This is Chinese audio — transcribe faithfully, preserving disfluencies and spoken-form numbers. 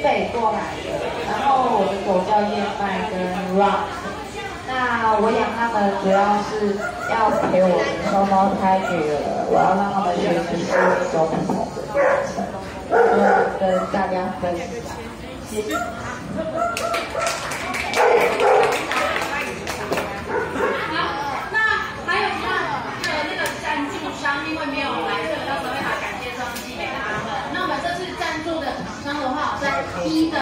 北过来的，然后我的狗叫燕麦跟 Rock。那我养它们主要是要陪我的双胞胎女儿，我要让他们学习是一种不同的过程，就跟大家分享。谢谢。 因为没有来，所以我到时候会把感谢状寄给他们。那我们这次赞助的厂商的话，在一的。